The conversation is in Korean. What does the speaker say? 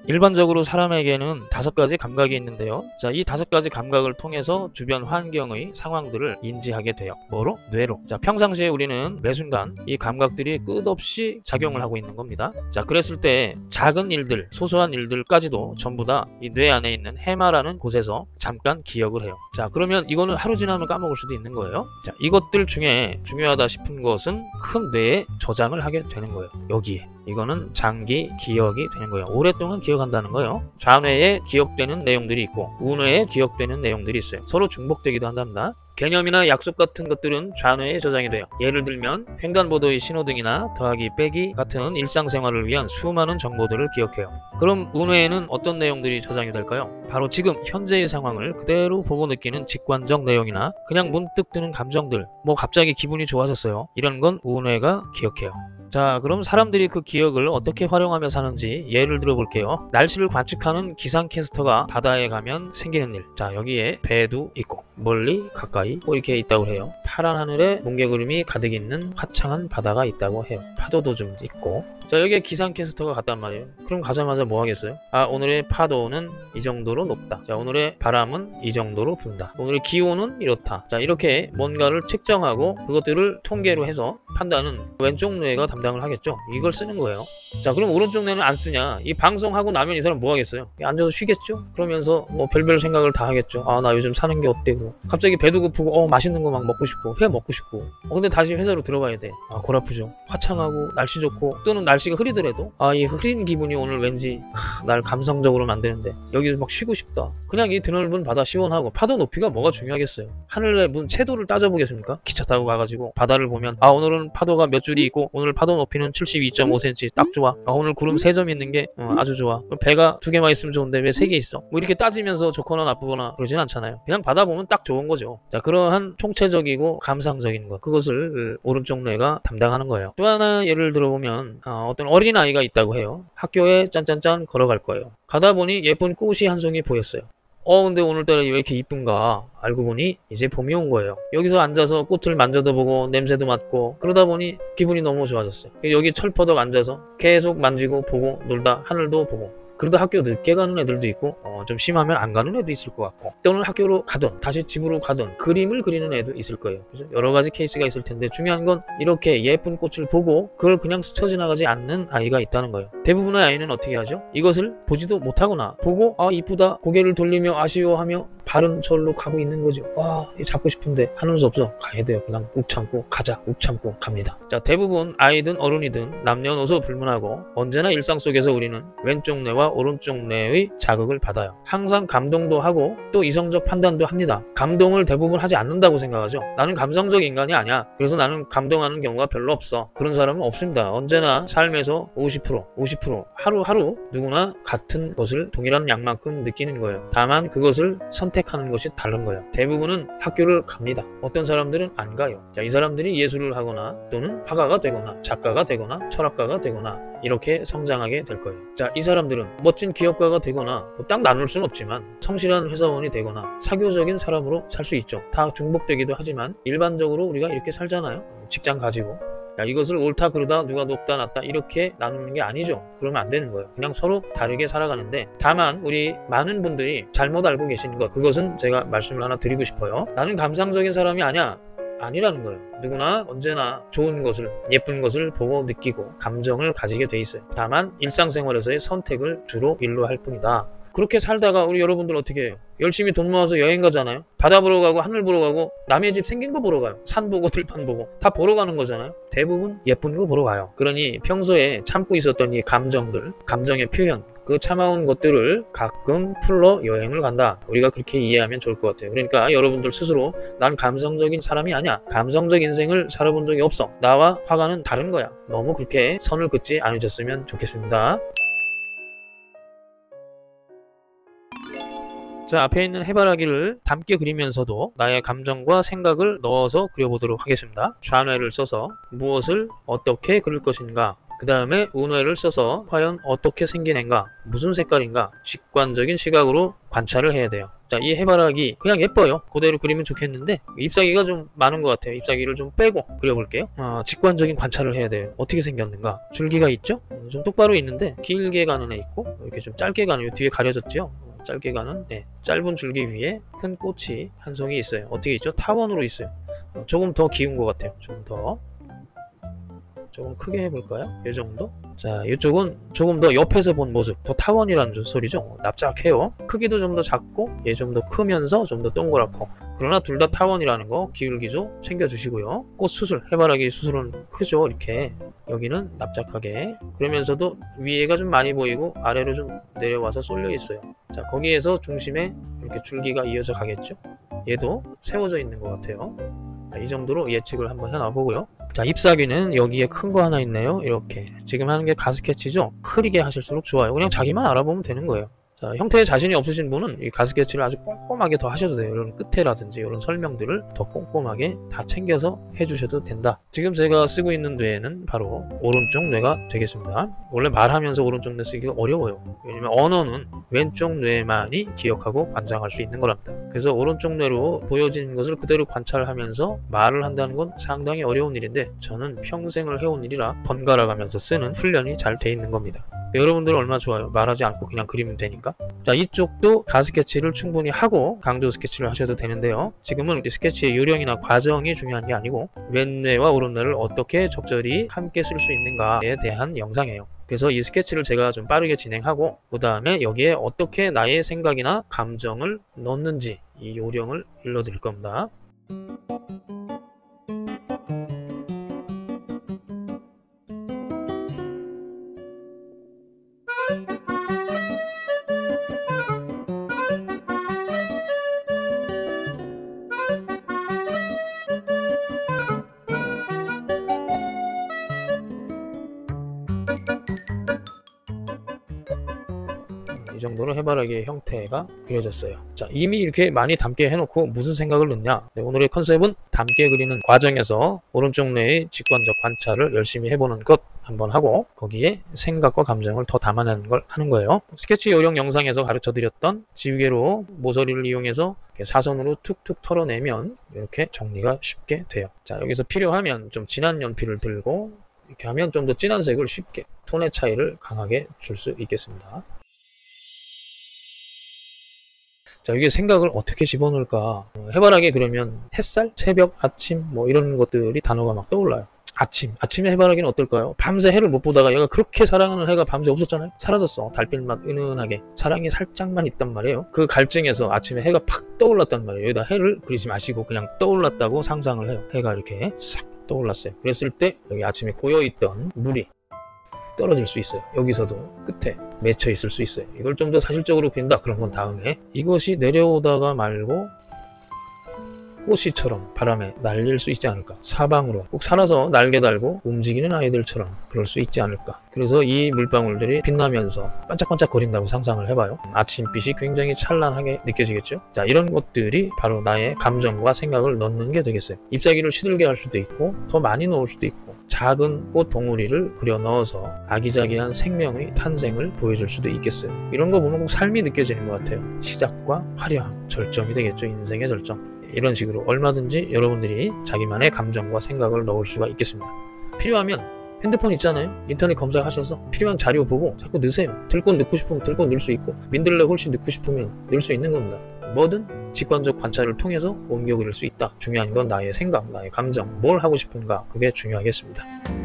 일반적으로 사람에게는 5가지 감각이 있는데요. 자, 이 5가지 감각을 통해서 주변 환경의 상황들을 인지하게 돼요. 뭐로? 뇌로. 자, 평상시에 우리는 매 순간 이 감각들이 끝없이 작용을 하고 있는 겁니다. 자, 그랬을 때 작은 일들, 소소한 일들까지도 전부 다 이 뇌 안에 있는 해마라는 곳에서 잠깐 기억을 해요. 자, 그러면 이거는 하루 지나면 까먹을 수도 있는 거예요. 자, 이것들 중에 중요하다 싶은 것은 큰 뇌에 저장을 하게 되는 거예요. 여기에. 이거는 장기 기억이 되는 거예요. 오랫동안 기억한다는 거예요. 좌뇌에 기억되는 내용들이 있고 우뇌에 기억되는 내용들이 있어요. 서로 중복되기도 한답니다. 개념이나 약속 같은 것들은 좌뇌에 저장이 돼요. 예를 들면 횡단보도의 신호등이나 더하기 빼기 같은 일상생활을 위한 수많은 정보들을 기억해요. 그럼 우뇌에는 어떤 내용들이 저장이 될까요? 바로 지금 현재의 상황을 그대로 보고 느끼는 직관적 내용이나 그냥 문득 드는 감정들, 뭐 갑자기 기분이 좋아졌어요, 이런 건 우뇌가 기억해요. 자, 그럼 사람들이 그 기억을 어떻게 활용하며 사는지 예를 들어 볼게요. 날씨를 관측하는 기상캐스터가 바다에 가면 생기는 일. 자, 여기에 배도 있고 멀리 가까이 이렇게 있다고 해요. 파란 하늘에 뭉게구름이 가득 있는 화창한 바다가 있다고 해요. 파도도 좀 있고. 자, 여기에 기상캐스터가 갔단 말이에요. 그럼 가자마자 뭐 하겠어요? 아, 오늘의 파도는 이 정도로 높다. 자, 오늘의 바람은 이 정도로 분다. 오늘의 기온은 이렇다. 자, 이렇게 뭔가를 측정하고 그것들을 통계로 해서 판단은 왼쪽 뇌가 담당을 하겠죠. 이걸 쓰는 거예요. 자, 그럼 오른쪽 뇌는 안 쓰냐? 이 방송하고 나면 이 사람 뭐 하겠어요? 앉아서 쉬겠죠? 그러면서 뭐 별별 생각을 다 하겠죠. 아, 나 요즘 사는 게 어때고. 갑자기 배도 고프고 맛있는 거 막 먹고 싶고 회 먹고 싶고. 근데 다시 회사로 들어가야 돼. 아, 골 아프죠. 화창하고 날씨 좋고 또는 날씨가 흐리더라도 이 흐린 기분이 오늘 왠지 날 감성적으로 만드는데 여기서 막 쉬고 싶다. 그냥 이 드넓은 바다 시원하고 파도 높이가 뭐가 중요하겠어요. 하늘에 무슨 채도를 따져보겠습니까? 기차 타고 가가지고 바다를 보면 오늘은 파도가 몇 줄이 있고 오늘 파도 높이는 72.5cm 딱 좋아. 오늘 구름 3점 있는 게 아주 좋아. 배가 2개만 있으면 좋은데 왜 3개 있어? 뭐 이렇게 따지면서 좋거나 나쁘거나 그러진 않잖아요. 그냥 바다 보면 딱 좋은 거죠. 자, 그러한 총체적이고 감상적인 것, 그것을 오른쪽 뇌가 담당하는 거예요. 또 하나 예를 들어보면 어떤 어린아이가 있다고 해요. 학교에 짠짠짠 걸어갈 거예요. 가다 보니 예쁜 꽃이 한 송이 보였어요. 근데 오늘따라 왜 이렇게 이쁜가? 알고 보니 이제 봄이 온 거예요. 여기서 앉아서 꽃을 만져도 보고 냄새도 맡고 그러다 보니 기분이 너무 좋아졌어요. 여기 철퍼덕 앉아서 계속 만지고 보고 놀다 하늘도 보고. 그러다 학교 늦게 가는 애들도 있고 좀 심하면 안 가는 애도 있을 것 같고 또는 학교로 가든 다시 집으로 가든 그림을 그리는 애도 있을 거예요. 그래서 여러 가지 케이스가 있을 텐데 중요한 건 이렇게 예쁜 꽃을 보고 그걸 그냥 스쳐 지나가지 않는 아이가 있다는 거예요. 대부분의 아이는 어떻게 하죠? 이것을 보지도 못하거나 보고 이쁘다 고개를 돌리며 아쉬워하며 바른 절로 가고 있는 거죠. 잡고 싶은데 하는 수 없어. 가야 돼요. 그냥 욱 참고 가자. 욱 참고 갑니다. 자, 대부분 아이든 어른이든 남녀노소 불문하고 언제나 일상 속에서 우리는 왼쪽 뇌와 오른쪽 뇌의 자극을 받아요. 항상 감동도 하고 또 이성적 판단도 합니다. 감동을 대부분 하지 않는다고 생각하죠. 나는 감성적 인간이 아니야. 그래서 나는 감동하는 경우가 별로 없어. 그런 사람은 없습니다. 언제나 삶에서 50% 하루하루 누구나 같은 것을 동일한 양만큼 느끼는 거예요. 다만 그것을 선택하는 것이 다른 거예요. 대부분은 학교를 갑니다. 어떤 사람들은 안 가요. 자, 이 사람들이 예술을 하거나 또는 화가가 되거나 작가가 되거나 철학가가 되거나 이렇게 성장하게 될 거예요. 자, 이 사람들은 멋진 기업가가 되거나 딱 나눌 수는 없지만 성실한 회사원이 되거나 사교적인 사람으로 살 수 있죠. 다 중복되기도 하지만 일반적으로 우리가 이렇게 살잖아요. 직장 가지고. 야, 이것을 옳다 그르다 누가 높다 낮다 이렇게 나누는 게 아니죠. 그러면 안 되는 거예요. 그냥 서로 다르게 살아가는데 다만 우리 많은 분들이 잘못 알고 계시는 것, 그것은 제가 말씀을 하나 드리고 싶어요. 나는 감상적인 사람이 아니라는 거예요. 누구나 언제나 좋은 것을, 예쁜 것을 보고 느끼고 감정을 가지게 돼 있어요. 다만 일상생활에서의 선택을 주로 일로 할 뿐이다. 그렇게 살다가 우리 여러분들 어떻게 해요? 열심히 돈 모아서 여행 가잖아요. 바다 보러 가고 하늘 보러 가고 남의 집 생긴 거 보러 가요. 산 보고 들판 보고 다 보러 가는 거잖아요. 대부분 예쁜 거 보러 가요. 그러니 평소에 참고 있었던 이 감정들, 감정의 표현, 그 참아온 것들을 가끔 풀러 여행을 간다. 우리가 그렇게 이해하면 좋을 것 같아요. 그러니까 여러분들 스스로 난 감성적인 사람이 아니야. 감성적 인생을 살아본 적이 없어. 나와 화가는 다른 거야. 너무 그렇게 선을 긋지 않으셨으면 좋겠습니다. 자, 앞에 있는 해바라기를 담게 그리면서도 나의 감정과 생각을 넣어서 그려보도록 하겠습니다. 좌뇌를 써서 무엇을 어떻게 그릴 것인가 그 다음에 운회를 써서 과연 어떻게 생긴 애인가, 무슨 색깔인가 직관적인 시각으로 관찰을 해야 돼요. 자, 이 해바라기 그냥 예뻐요. 그대로 그리면 좋겠는데 ip사귀가 좀 많은 것 같아요. ip사귀를 좀 빼고 그려볼게요. 직관적인 관찰을 해야 돼요. 어떻게 생겼는가. 줄기가 있죠? 좀 똑바로 있는데 길게 가는 애 있고 이렇게 좀 짧게 가는, 뒤에 가려졌죠? 짧게 가는 짧은 줄기 위에 큰 꽃이 한 송이 있어요. 어떻게 있죠? 타원으로 있어요. 조금 더 기운 것 같아요. 조금 크게 해볼까요? 이 정도? 자, 이쪽은 조금 더 옆에서 본 모습, 더 타원이라는 소리죠. 납작해요. 크기도 좀 더 작고 얘 좀 더 크면서 좀 더 동그랗고, 그러나 둘 다 타원이라는 거 기울기조 챙겨주시고요. 꽃 수술, 해바라기 수술은 크죠. 이렇게 여기는 납작하게, 그러면서도 위에가 좀 많이 보이고 아래로 좀 내려와서 쏠려 있어요. 자, 거기에서 중심에 이렇게 줄기가 이어져 가겠죠. 얘도 세워져 있는 것 같아요. 자, 이 정도로 예측을 한번 해놔 보고요. 자, 잎사귀는 여기에 큰 거 하나 있네요. 이렇게 지금 하는 게 가스케치죠. 흐리게 하실수록 좋아요. 그냥 자기만 알아보면 되는 거예요. 자, 형태에 자신이 없으신 분은 이 가스케치를 아주 꼼꼼하게 더 하셔도 돼요. 이런 끝에라든지 이런 설명들을 더 꼼꼼하게 다 챙겨서 해주셔도 된다. 지금 제가 쓰고 있는 뇌는 바로 오른쪽 뇌가 되겠습니다. 원래 말하면서 오른쪽 뇌 쓰기가 어려워요. 왜냐면 언어는 왼쪽 뇌만이 기억하고 관장할 수 있는 거랍니다. 그래서 오른쪽 뇌로 보여진 것을 그대로 관찰하면서 말을 한다는 건 상당히 어려운 일인데, 저는 평생을 해온 일이라 번갈아 가면서 쓰는 훈련이 잘 돼 있는 겁니다. 여러분들은 얼마나 좋아요. 말하지 않고 그냥 그리면 되니까. 자, 이쪽도 가스케치를 충분히 하고 강조 스케치를 하셔도 되는데요. 지금은 스케치의 요령이나 과정이 중요한 게 아니고 왼뇌와 오른뇌를 어떻게 적절히 함께 쓸 수 있는가에 대한 영상이에요. 그래서 이 스케치를 제가 좀 빠르게 진행하고 그 다음에 여기에 어떻게 나의 생각이나 감정을 넣는지 이 요령을 일러드릴 겁니다. 이 정도로 해바라기의 형태가 그려졌어요. 자, 이미 이렇게 많이 담게 해놓고 무슨 생각을 넣냐. 오늘의 컨셉은 담게 그리는 과정에서 오른쪽 뇌의 직관적 관찰을 열심히 해보는 것 한번 하고 거기에 생각과 감정을 더 담아내는 걸 하는 거예요. 스케치 요령 영상에서 가르쳐드렸던 지우개로 모서리를 이용해서 사선으로 툭툭 털어내면 이렇게 정리가 쉽게 돼요. 자, 여기서 필요하면 좀 진한 연필을 들고 이렇게 하면 좀 더 진한 색을 쉽게, 톤의 차이를 강하게 줄 수 있겠습니다. 자, 여기에 생각을 어떻게 집어넣을까. 해바라기 그러면 햇살, 새벽, 아침 뭐 이런 것들이 단어가 막 떠올라요. 아침에 해바라기는 어떨까요? 밤새 해를 못 보다가 얘가 그렇게 사랑하는 해가 밤새 없었잖아요. 사라졌어. 달빛만 은은하게 사랑이 살짝만 있단 말이에요. 그 갈증에서 아침에 해가 팍 떠올랐단 말이에요. 여기다 해를 그리지 마시고 그냥 떠올랐다고 상상을 해요. 해가 이렇게 싹 떠올랐어요. 그랬을 때 여기 아침에 고여있던 물이 떨어질 수 있어요. 여기서도 끝에 맺혀 있을 수 있어요. 이걸 좀 더 사실적으로 그린다. 그런 건 다음에. 이것이 내려오다가 말고 꽃이처럼 바람에 날릴 수 있지 않을까. 사방으로 꼭 살아서 날개 달고 움직이는 아이들처럼 그럴 수 있지 않을까. 그래서 이 물방울들이 빛나면서 반짝반짝 거린다고 상상을 해봐요. 아침빛이 굉장히 찬란하게 느껴지겠죠. 자, 이런 것들이 바로 나의 감정과 생각을 넣는 게 되겠어요. 잎사귀를 시들게 할 수도 있고 더 많이 넣을 수도 있고 작은 꽃 봉우리를 그려 넣어서 아기자기한 생명의 탄생을 보여줄 수도 있겠어요. 이런 거 보면 꼭 삶이 느껴지는 것 같아요. 시작과 화려함, 절정이 되겠죠. 인생의 절정. 이런 식으로 얼마든지 여러분들이 자기만의 감정과 생각을 넣을 수가 있겠습니다. 필요하면 핸드폰 있잖아요. 인터넷 검색하셔서 필요한 자료 보고 자꾸 넣으세요. 들꽃 넣고 싶으면 들꽃 넣을 수 있고 민들레 홀씨 넣고 싶으면 넣을 수 있는 겁니다. 뭐든 직관적 관찰을 통해서 옮겨 그릴 수 있다. 중요한 건 나의 생각, 나의 감정, 뭘 하고 싶은가, 그게 중요하겠습니다.